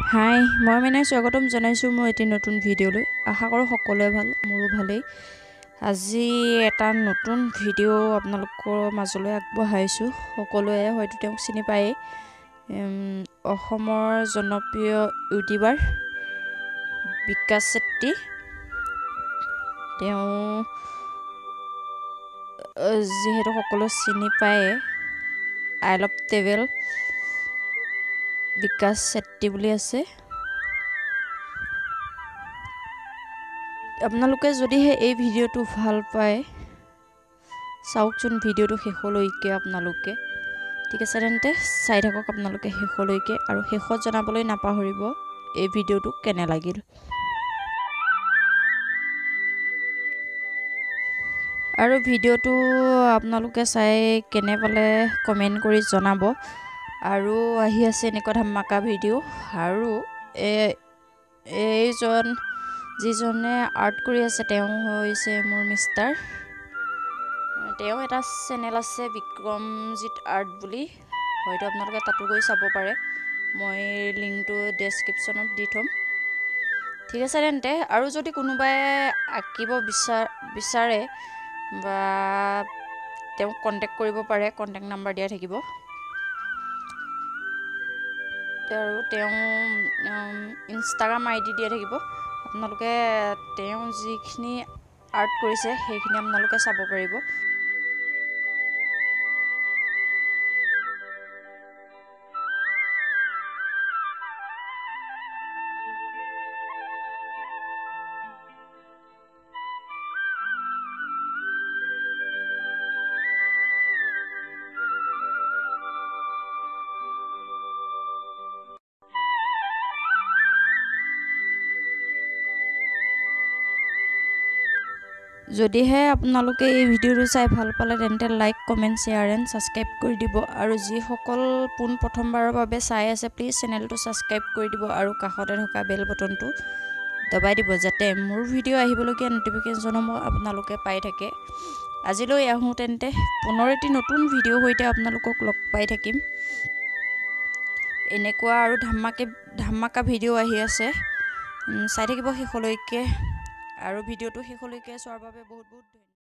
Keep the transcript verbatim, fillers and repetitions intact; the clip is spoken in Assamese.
হাই মই মানে স্বাগতম জনাইছোঁ মোৰ এটি নতুন ভিডিঅ'লৈ। আশা কৰোঁ সকলোৱে ভাল, মোৰো ভালেই। আজি এটা নতুন ভিডিঅ' আপোনালোকৰ মাজলৈ আগবঢ়াইছোঁ। সকলোৱে হয়তো তেওঁক চিনি পায়েই, অসমৰ জনপ্ৰিয় ইউটিউবাৰ বিকাশ চেত্ৰী। তেওঁ যিহেতু সকলোৱে চিনি পায়ে, আই লাভ ট্ৰেভেল বিকাশ চেত্ৰী বুলি আছে। আপোনালোকে যদিহে এই ভিডিঅ'টো ভাল পায় চাওকচোন ভিডিঅ'টো শেষলৈকে আপোনালোকে। ঠিক আছে তেন্তে চাই থাকক আপোনালোকে শেষলৈকে, আৰু শেষত জনাবলৈ নাপাহৰিব এই ভিডিঅ'টো কেনে লাগিল। আৰু ভিডিঅ'টো আপোনালোকে চাই কেনে পালে কমেণ্ট কৰি জনাব। আৰু আহি আছে এনেকুৱা ধামাকা ভিডিঅ'। আৰু এইজন যিজনে আৰ্ট কৰি আছে তেওঁ হৈছে মোৰ মিষ্টাৰ। তেওঁ এটা চেনেল আছে বিক্ৰমজিত আৰ্ট বুলি, হয়তো আপোনালোকে তাতো গৈ চাব পাৰে। মই লিংকটো ডেছক্ৰিপশ্যনত দি থ'ম। ঠিক আছে তেন্তে, আৰু যদি কোনোবাই আঁকিব বিচাৰ বিচাৰে বা তেওঁক কণ্টেক্ট কৰিব পাৰে, কণ্টেক্ট নাম্বাৰ দিয়া থাকিব। আৰু তেওঁ ইনষ্টাগ্ৰাম আই ডি দিয়া থাকিব। আপোনালোকে তেওঁ যিখিনি আৰ্ট কৰিছে সেইখিনি আপোনালোকে চাব পাৰিব। যদিহে আপোনালোকে এই ভিডিঅ'টো চাই ভাল পালে তেন্তে like, comment, share and subscribe কৰি দিব। আৰু যিসকল পোন প্ৰথমবাৰৰ বাবে চাই আছে প্লিজ চেনেলটো ছাবস্ক্ৰাইব কৰি দিব আৰু কাষতে থকা বেল বটনটো দবাই দিব, যাতে মোৰ ভিডিঅ' আহিবলগীয়া ন'টিফিকেশ্যনসমূহ আপোনালোকে পাই থাকে। আজিলৈ আহোঁ তেন্তে, পুনৰ এটি নতুন ভিডিঅ'ৰ সৈতে আপোনালোকক লগ পাই থাকিম। এনেকুৱা আৰু ধামাকে ধামাকা ভিডিঅ' আহি আছে, চাই থাকিব শেষলৈকে। আৰু ভিডিঅ'টো শেষলৈকে চোৱাৰ বাবে বহুত বহুত ধন্যবাদ।